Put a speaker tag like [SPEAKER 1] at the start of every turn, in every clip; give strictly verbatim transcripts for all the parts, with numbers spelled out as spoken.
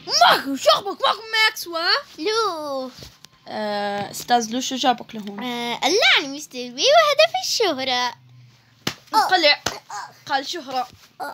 [SPEAKER 1] ماكو شخبك ماكو ماكسوا
[SPEAKER 2] لو
[SPEAKER 1] آه، استاذ لو شو جابك لهون؟
[SPEAKER 2] آه اللعنة مستر بي وهدف الشهرة.
[SPEAKER 1] انقلع قال شهرة.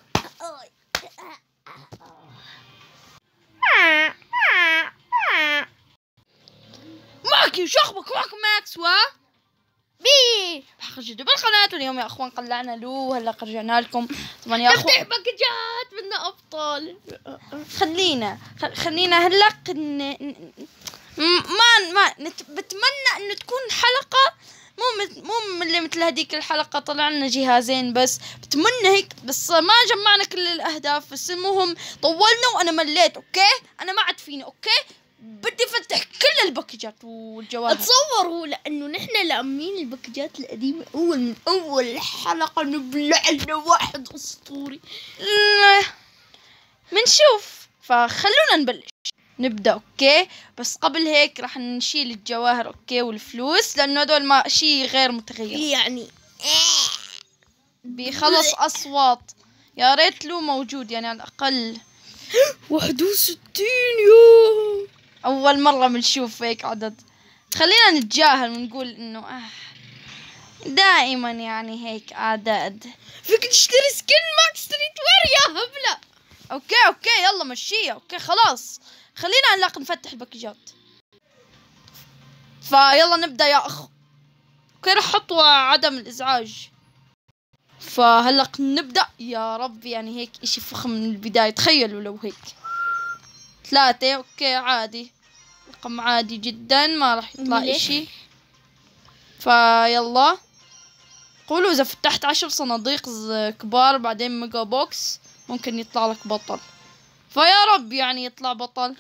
[SPEAKER 1] ماكي شخبك ماكو ماكسوا
[SPEAKER 2] بي
[SPEAKER 1] حق جدوا بالقناة. واليوم يا اخوان قلعنا لو هلا رجعنا لكم طبعا يا اخوان.
[SPEAKER 2] تفتح باكجات بدنا ابطال.
[SPEAKER 1] خلينا خلينا هلا ن... ما ما نت... بتمنى انه تكون حلقة مو مت... مو اللي مثل هذيك الحلقة طلع لنا جهازين بس. بتمنى هيك بس ما جمعنا كل الاهداف. بس المهم طولنا وانا مليت. اوكي انا ما عاد فيني. اوكي بدي افتح كل الباكجات والجواهر.
[SPEAKER 2] تصوروا لانه نحن لامين الباكجات القديمة اول من اول حلقة نبلع لنا واحد اسطوري.
[SPEAKER 1] منشوف فخلونا نبلش نبدأ. اوكي بس قبل هيك راح نشيل الجواهر اوكي والفلوس لانه هدول ما شيء غير متغير
[SPEAKER 2] يعني
[SPEAKER 1] بخلص اصوات. يا ريت لو موجود يعني على الاقل.
[SPEAKER 2] واحد وستين يوم
[SPEAKER 1] اول مرة بنشوف هيك عدد. خلينا نتجاهل ونقول انه آه دائما يعني هيك اعداد.
[SPEAKER 2] فيك تشتري سكين ماكس ستريت وير يا هبلة.
[SPEAKER 1] اوكي اوكي يلا مشيها. اوكي خلاص خلينا هلا نفتح الباكجات. فيلا نبدا يا اخ. اوكي رح احط عدم الازعاج. فهلا نبدا يا رب يعني هيك اشي فخم من البداية. تخيلوا لو هيك ثلاثة. اوكي عادي رقم عادي جدا ما راح يطلع
[SPEAKER 2] ملح.
[SPEAKER 1] اشي. فيلا قولوا اذا فتحت عشر صناديق كبار بعدين ميجا بوكس ممكن يطلع لك بطل. فيا رب يعني يطلع بطل.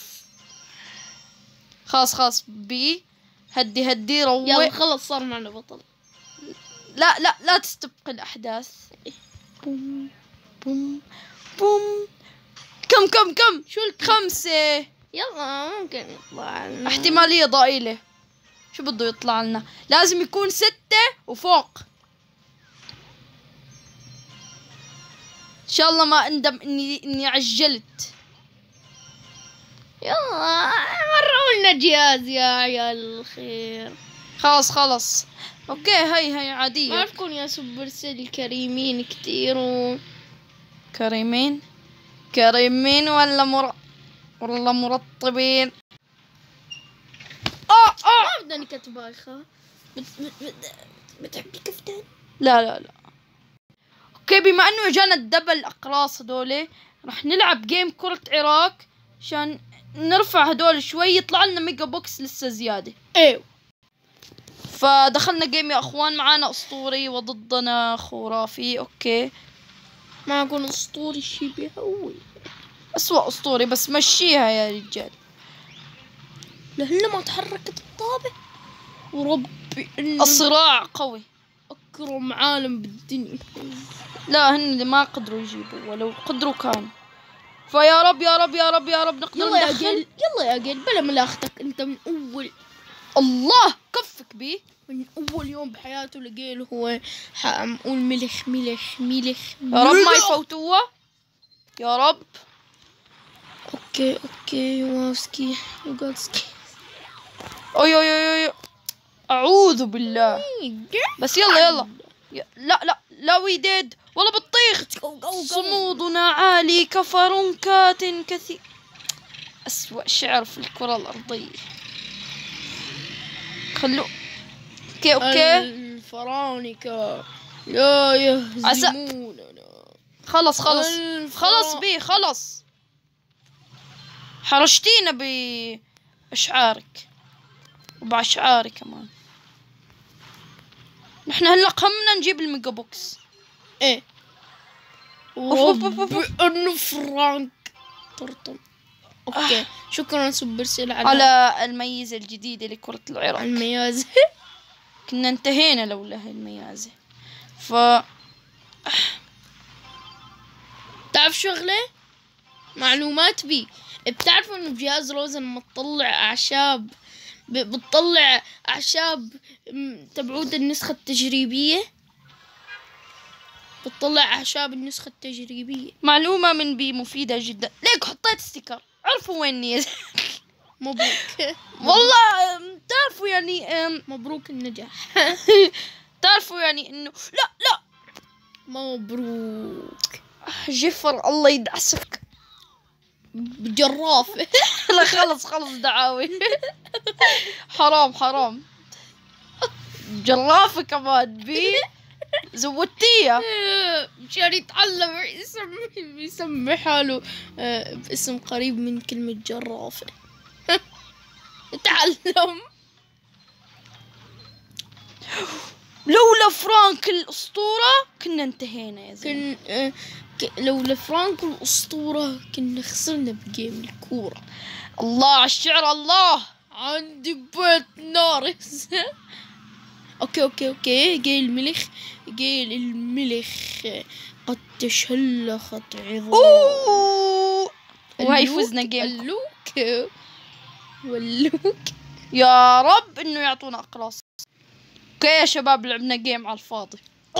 [SPEAKER 1] خلاص خلاص بي هدي هدي روق.
[SPEAKER 2] يلا خلص صار معنا بطل.
[SPEAKER 1] لا لا لا تستبق الأحداث. بوم بوم بوم. كم كم كم شو الخمسة؟
[SPEAKER 2] يلا ممكن يطلع لنا.
[SPEAKER 1] احتمالية ضئيلة. شو بده يطلع لنا؟ لازم يكون ستة وفوق. إن شاء الله ما أندم إني إني عجلت.
[SPEAKER 2] يلا مروا لنا جهاز يا عيال الخير.
[SPEAKER 1] خلاص خلاص اوكي هي هي عادية.
[SPEAKER 2] ما تكون يا سوبر سيل كريمين كتير و...
[SPEAKER 1] كريمين كريمين ولا مر ولا مرطبين. اه اه
[SPEAKER 2] ما بدنا نكت بايخة. بت... بت... بت... بتحبي كفتان؟
[SPEAKER 1] لا لا لا. اوكي بما انه اجانا الدبل الاقراص هدول راح نلعب جيم كرة عراق عشان نرفع هدول شوي يطلع لنا ميجا بوكس لسه زيادة.
[SPEAKER 2] ايوه
[SPEAKER 1] فدخلنا جيم يا اخوان. معانا اسطوري وضدنا خرافي. اوكي
[SPEAKER 2] ما اكون اسطوري شي بيهوي.
[SPEAKER 1] اسوأ اسطوري بس مشيها يا رجال.
[SPEAKER 2] لهلا ما تحركت الطابة وربي انه
[SPEAKER 1] الصراع قوي.
[SPEAKER 2] اكرم عالم بالدنيا.
[SPEAKER 1] لا هن اللي ما قدروا يجيبوا ولو قدروا كان. فيا رب يا رب يا رب يا رب نقدر
[SPEAKER 2] يلا يا
[SPEAKER 1] ندخل.
[SPEAKER 2] قل يلا يا قل بلا ملاختك. انت من اول
[SPEAKER 1] الله كفك بيه.
[SPEAKER 2] من اول يوم بحياته لقيله هو حنقول ملح ملح ملح
[SPEAKER 1] يا رب ما يفوتوه يا رب.
[SPEAKER 2] اوكي اوكي يوغاسكي يوغاسكي.
[SPEAKER 1] اوي اوي اوي اوي اعوذ بالله. بس يلا يلا ي- لا لا لا ويديد والله بطيخ. صمودنا عالي كفرنكات كثير. أسوأ شعر في الكرة الأرضية. خلو اوكي اوكي
[SPEAKER 2] الفرانكة لا يهزموننا.
[SPEAKER 1] خلص خلص
[SPEAKER 2] الفرا-
[SPEAKER 1] خلص بيه خلص. حرشتينا بأشعارك وبأشعاري كمان. نحن هلا قمنا نجيب الميجا بوكس.
[SPEAKER 2] ايه
[SPEAKER 1] أوف أوف أوف أوف.
[SPEAKER 2] ربي انه فرانك طرطم. اوكي شكرا سوبر سيل على
[SPEAKER 1] على الميزة الجديدة لكرة العراق.
[SPEAKER 2] الميازة.
[SPEAKER 1] كنا انتهينا لولا هاي الميازة. ف
[SPEAKER 2] تعرف شغلة معلومات بي. بتعرفوا انه بجهاز روزن لما تطلع اعشاب ب- بتطلع اعشاب م- تبعود النسخة التجريبية. بتطلع اعشاب النسخة التجريبية.
[SPEAKER 1] معلومة من بي مفيدة جدا. ليك حطيت ستيكر، عرفوا ويني يا
[SPEAKER 2] مبروك.
[SPEAKER 1] والله أم، تعرفوا يعني أم،
[SPEAKER 2] مبروك النجاح.
[SPEAKER 1] تعرفوا يعني انه لا لا
[SPEAKER 2] مبروك.
[SPEAKER 1] جفر الله يدعسك.
[SPEAKER 2] بجرافة.
[SPEAKER 1] لا خلص خلص دعاوي. حرام حرام. جرافة كمان بي زودتيها.
[SPEAKER 2] مشان يتعلم يسمي يسمي حاله آه، باسم قريب من كلمة جرافة. تعلم.
[SPEAKER 1] لولا فرانك الأسطورة كنا انتهينا يا زلمة.
[SPEAKER 2] كن آه، ك... لولا فرانكو الأسطورة كنا خسرنا بجيم الكورة.
[SPEAKER 1] الله على الشعر الله.
[SPEAKER 2] عندي بيت نارس. اوكي اوكي اوكي جاي الملخ. جاي الملخ قد تشلخت عظام.
[SPEAKER 1] اوه وهي فزنا جيم.
[SPEAKER 2] اللوك واللوك.
[SPEAKER 1] يا رب انه يعطونا اقراص. اوكي يا شباب لعبنا جيم على الفاضي.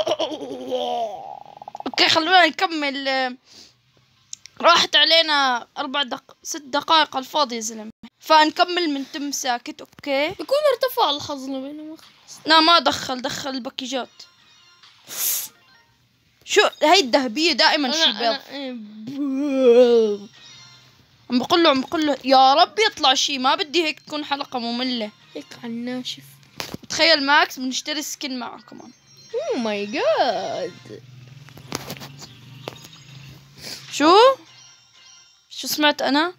[SPEAKER 1] اوكي خلونا نكمل. راحت علينا اربع دق ست دقائق على الفاضي يا زلمه، فنكمل من تم ساكت. اوكي
[SPEAKER 2] يكون ارتفع الحظ بينما خلص.
[SPEAKER 1] لا ما دخل دخل الباكيجات. شو هاي الذهبيه دائما شي بيض. عم بقول له عم بقول له يا رب يطلع شي، ما بدي هيك تكون حلقه ممله
[SPEAKER 2] هيك على الناشف.
[SPEAKER 1] تخيل ماكس بنشتري سكن معه كمان.
[SPEAKER 2] اوه ماي جاد.
[SPEAKER 1] شو شو سمعت انا؟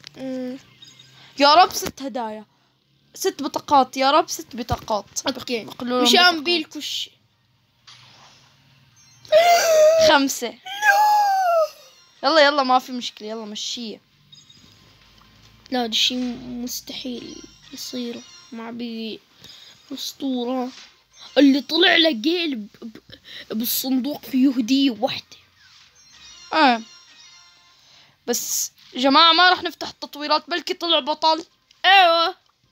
[SPEAKER 1] يا رب ست هدايا، ست بطاقات، يا رب ست بطاقات.
[SPEAKER 2] اوكي
[SPEAKER 1] بقولوا لهم
[SPEAKER 2] مشان
[SPEAKER 1] بطاقات.
[SPEAKER 2] بيلكش
[SPEAKER 1] خمسة. يلا يلا ما في مشكلة، يلا مشيه.
[SPEAKER 2] لا ده شي مستحيل يصير مع بي أسطورة اللي طلع له جيل ب... ب... بالصندوق فيه هدية واحدة.
[SPEAKER 1] اه بس جماعة ما راح نفتح التطويرات، بلكي طلع بطل.
[SPEAKER 2] ايوه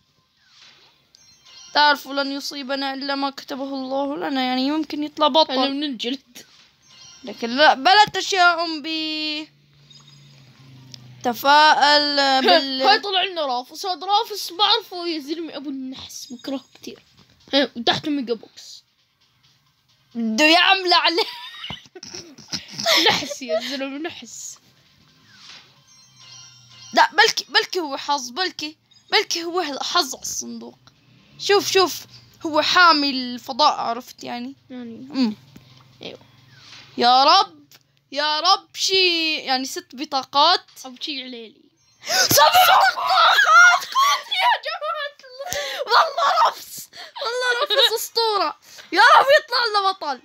[SPEAKER 1] تعرفوا لن يصيبنا إلا ما كتبه الله لنا، يعني يمكن يطلع
[SPEAKER 2] انا
[SPEAKER 1] بطل
[SPEAKER 2] من الجلد.
[SPEAKER 1] لكن لا بلا تشاؤم بي. تفائل بال
[SPEAKER 2] هاي طلع لنا رافس. هذا رافس بعرفه يا زلمة ابو النحس بكره كتير. ها وتحته ميجا بوكس
[SPEAKER 1] بده يعمل عليه.
[SPEAKER 2] نحس يا زلمة نحس.
[SPEAKER 1] لا بلكي بلكي هو حظ، بلكي بلكي هو حظ على الصندوق. شوف شوف هو حامي الفضاء، عرفت يعني.
[SPEAKER 2] يعني
[SPEAKER 1] امم
[SPEAKER 2] ايوه
[SPEAKER 1] يا رب يا رب شي يعني ست بطاقات.
[SPEAKER 2] ابو شي عليلي.
[SPEAKER 1] سبع بطاقات يا جماعة الله. والله رفس والله رفس اسطورة. يا رب يطلع لنا بطل.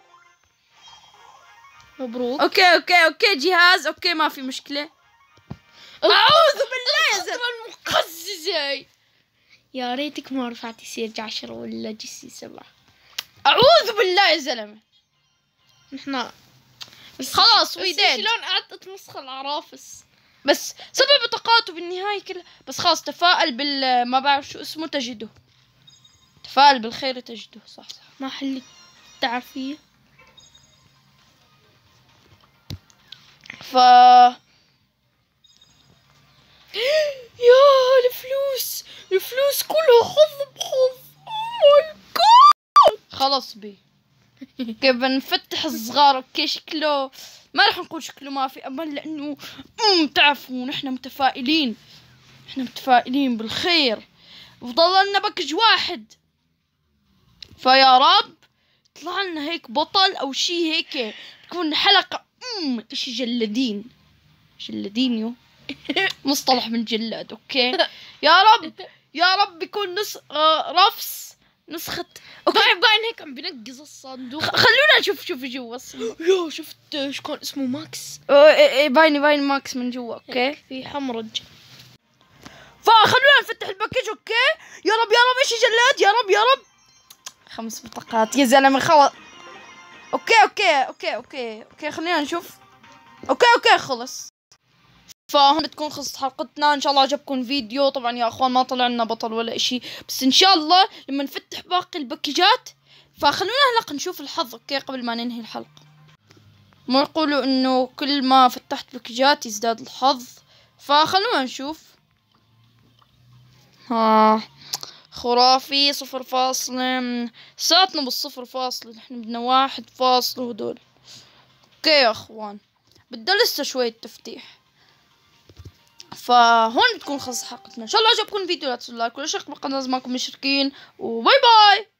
[SPEAKER 2] مبروك.
[SPEAKER 1] اوكي اوكي اوكي جهاز. اوكي ما في مشكلة. اعوذ بالله يا زلمة
[SPEAKER 2] المقززة. يا ريتك ما رفعتي سيرج عشرة ولا جسي سبعة.
[SPEAKER 1] اعوذ بالله يا زلمة.
[SPEAKER 2] نحنا بس
[SPEAKER 1] خلاص
[SPEAKER 2] بس
[SPEAKER 1] ويداد.
[SPEAKER 2] شلون قعدت مسخ العرافس.
[SPEAKER 1] بس سبع بطاقات وبالنهاية كلها. بس خلاص تفائل بال ما بعرف شو اسمه تجده. تفائل بالخير تجده. صح صح.
[SPEAKER 2] ما حل التعرفية.
[SPEAKER 1] ف
[SPEAKER 2] يا الفلوس الفلوس كلها حظ بحظ. اوه ماي جاد.
[SPEAKER 1] خلص بي. كيف نفتح الصغار. اوكي شكله ما رح نقول شكله ما في امل، لانه امم تعرفوا نحن متفائلين، نحن متفائلين بالخير وضل لنا بكج واحد. فيا رب طلع لنا هيك بطل او شي هيك تكون حلقة امم اشي جلادين. جلادينيو مصطلح من جلاد. اوكي يا رب يا رب يكون نص آه رفس نسخة.
[SPEAKER 2] اوكي باين هيك عم بنقز الصندوق.
[SPEAKER 1] خلونا نشوف شوف جوا الصندوق.
[SPEAKER 2] يا شفت ايش كان اسمه ماكس.
[SPEAKER 1] اه إيه إيه بايني باين ماكس من جوا. اوكي
[SPEAKER 2] في حمرج.
[SPEAKER 1] فخلونا نفتح الباكج. اوكي يا رب يا رب ايش جلاد. يا رب يا رب خمس بطاقات يا زلمه خلص. اوكي اوكي اوكي اوكي اوكي خلينا نشوف. اوكي اوكي خلص. فهون بتكون خلصت حلقتنا. ان شاء الله عجبكم فيديو. طبعا يا اخوان ما طلع لنا بطل ولا اشي، بس ان شاء الله لما نفتح باقي الباكجات فخلونا هلا نشوف الحظ. اوكي قبل ما ننهي الحلقه. ما يقولوا انه كل ما فتحت باكجات يزداد الحظ، فخلونا نشوف. ها خرافي صفر فاصلة، ساتنا بالصفر فاصلة، نحن بدنا واحد فاصلة وهدول. اوكي يا اخوان، بدنا لسه شوية تفتيح. فهون بتكون خلص حلقتنا. ان شاء الله عجبكم الفيديو، لا تنسوا اللايك والاشتراك بالقناة اذا ما كنتم مشتركين، وباي باي.